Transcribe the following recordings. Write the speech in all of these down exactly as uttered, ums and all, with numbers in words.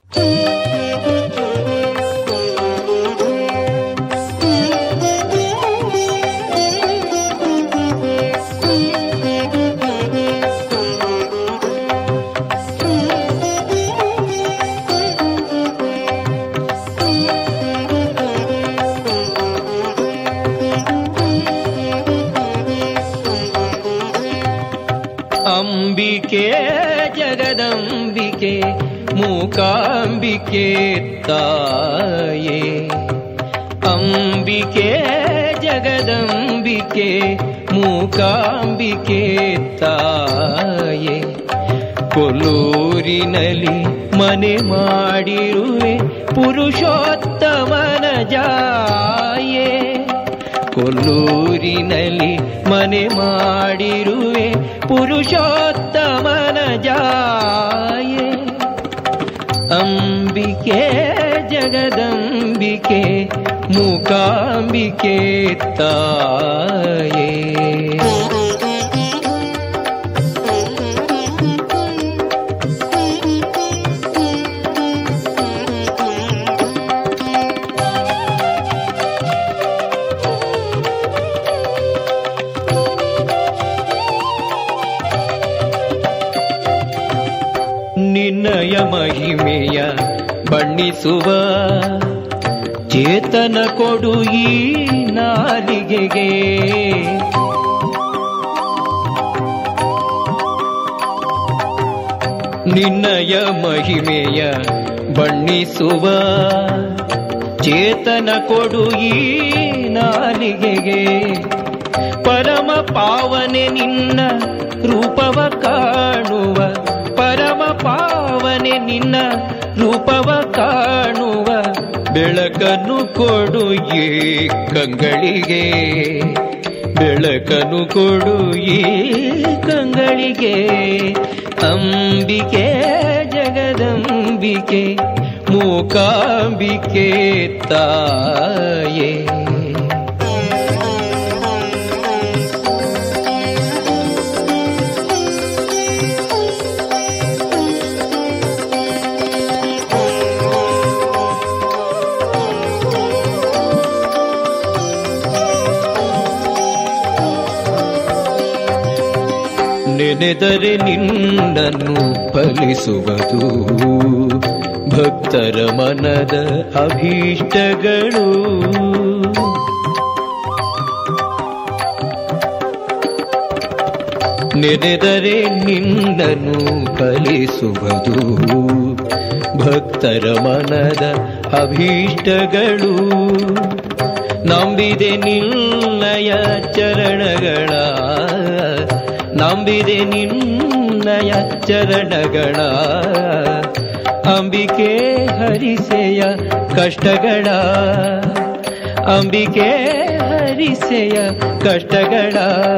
ಅಂಬಿಕೆ ಜಗದಂಬಿಕೆ ಮೂಕಾಂಬಿಕೆ ತಾಯೇ, ಅಂಬಿಕೆ ಜಗದಂಬಿಕೆ ಮೂಕಾಂಬಿಕೆ ತಾಯೇ, ಕೊಲ್ಲೂರಿನಲ್ಲಿ ಮನೆ ಮಾಡಿರುವೆ ಪುರುಷೋತ್ತಮನ ಜಾಯೇ, ಕೊಲ್ಲೂರಿನಲ್ಲಿ ಮನೆ ಮಾಡಿರುವೆ ಪುರುಷೋತ್ತಮನ ಜಾಯೇ, ಅಂಬಿಕೆ ಜಗದಂಬಿಕೆ ಮೂಕಾಂಬಿಕೆ ತಾಯೇ. ನಿನ್ನಯ ಮಹಿಮೆಯ ಬಣ್ಣಿಸುವ ಚೇತನ ಕೊಡು ಈ ನಾಲಿಗೆಗೆ, ನಿನ್ನಯ ಮಹಿಮೆಯ ಬಣ್ಣಿಸುವ ಚೇತನ ಕೊಡು ಈ ನಾಲಿಗೆಗೆ, ಪರಮ ಪಾವನೆ ನಿನ್ನ ರೂಪವ ಕಾಣುವ, ಪರಮ ಪಾವನೆ ನಿನ್ನ ರೂಪವ ಕಾಣುವ ಬೆಳಕನ್ನು ಕೊಡು ಈ ಕಂಗಳಿಗೆ, ಬೆಳಕನ್ನು ಕೊಡು ಈ ಕಂಗಳಿಗೆ, ಅಂಬಿಕೆ ಜಗದಂಬಿಕೆ ಮೂಕಾಂಬಿಕೆ ತಾಯೇ. ನೆನೆದರೆ ನಿನ್ನನ್ನು ಫಲಿಸುವುದು ಭಕ್ತರ ಮನದ ಅಭೀಷ್ಟಗಳು, ನೆನೆದರೆ ನಿನ್ನನ್ನು ಫಲಿಸುವುದು ಭಕ್ತರ ಮನದ ಅಭೀಷ್ಟಗಳು, ನಂಬಿದೆ ನಿನ್ನಯ ಚರಣಗಳ, ನಂಬಿದೆ ನಿನ್ನಯ ಚರಣಗಳ, ಅಂಬಿಕೆ ಹರಿಸೆಯ ಕಷ್ಟಗಳ, ಅಂಬಿಕೆ ಹರಿಸೆಯ ಕಷ್ಟಗಳ,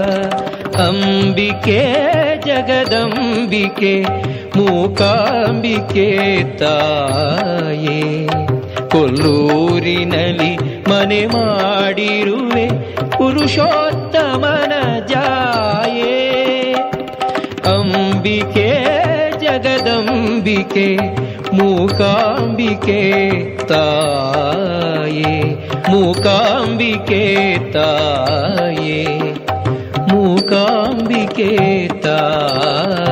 ಅಂಬಿಕೆ ಜಗದಂಬಿಕೆ ಮೂಕಾಂಬಿಕೆ ತಾಯೇ, ಕೊಲ್ಲೂರಿನಲ್ಲಿ ಮನೆ ಮಾಡಿರುವೆ ಪುರುಷೋತ್ತಮನ ಜಾಯೇ, ಅಂಬಿಕೆ ಜಗದಂಬಿಕೆ ಮೂಕಾಂಬಿಕೆ ತಾಯೇ, ಮೂಕಾಂಬಿಕೆ ತಾಯೇ, ಮೂಕಾಂಬಿಕೆ ತಾಯೇ.